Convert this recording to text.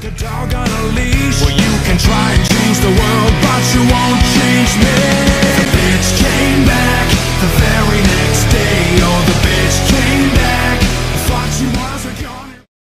Like a dog on a leash. Well, you can try and